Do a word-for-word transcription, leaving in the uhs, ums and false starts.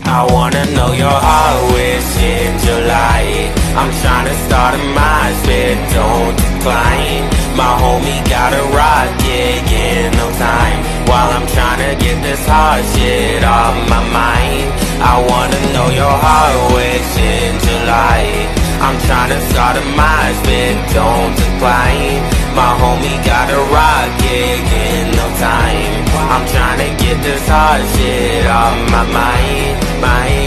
I wanna know your heart wish in July. I'm tryna start a mind spit, don't decline. My homie got a rocket in no time, while I'm tryna get this hard shit off my mind. I wanna know your heart wish in July. I'm tryna start a mind spit, don't decline. My homie got a rocket in no time. I'm tryna get this hard shit off my mind, mind.